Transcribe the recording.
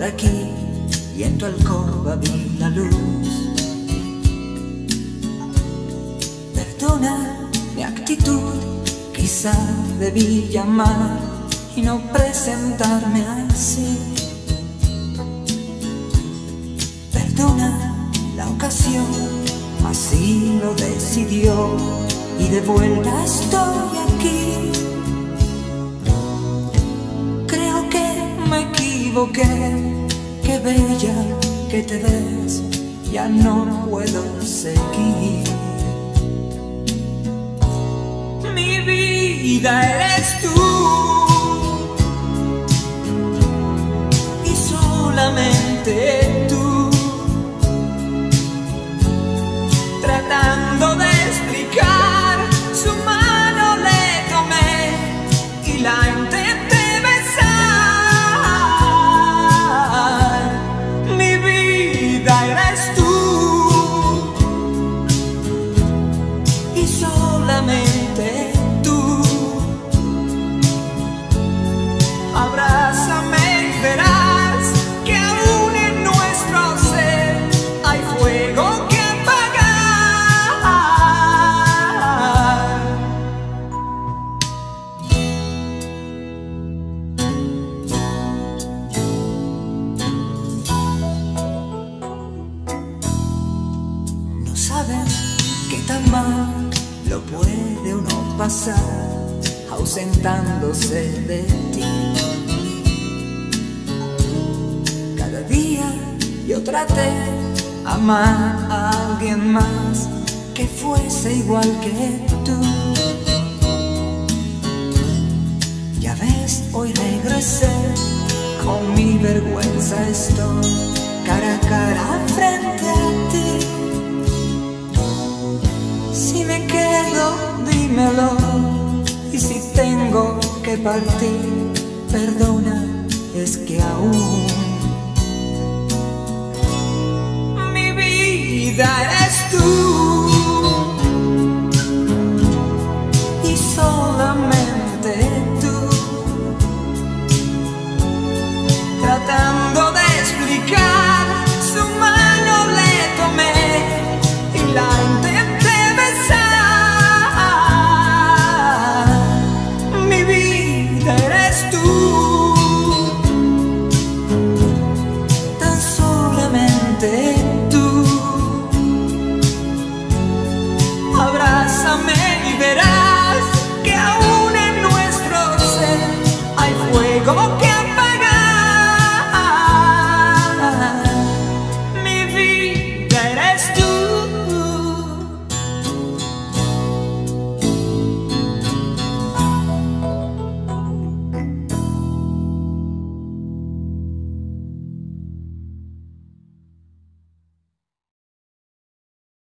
aquí y en tu alcoba vi la luz. Perdona mi actitud, quizá debí llamar y no presentarme así. Perdona la ocasión, así lo decidió y de vuelta estoy aquí. Creo que me equivoqué, qué bella que te ves, ya no puedo seguir. Mi vida eres tú y solamente tú, tratando de explicar, su mano le tomé y la intenté besar. Mi vida eres tú y solamente tú. Abrázame y verás que aún en nuestro ser hay fuego que apagar. No sabes qué tan mal lo puede uno pasar ausentándose de ti. Cada día yo traté amar a alguien más que fuese igual que tú. Ya ves, hoy regresé, con mi vergüenza estoy cara a cara frente a ti. Si me quedo, dímelo, y si tengo que partir, perdona, es que aún mi vida eres tú.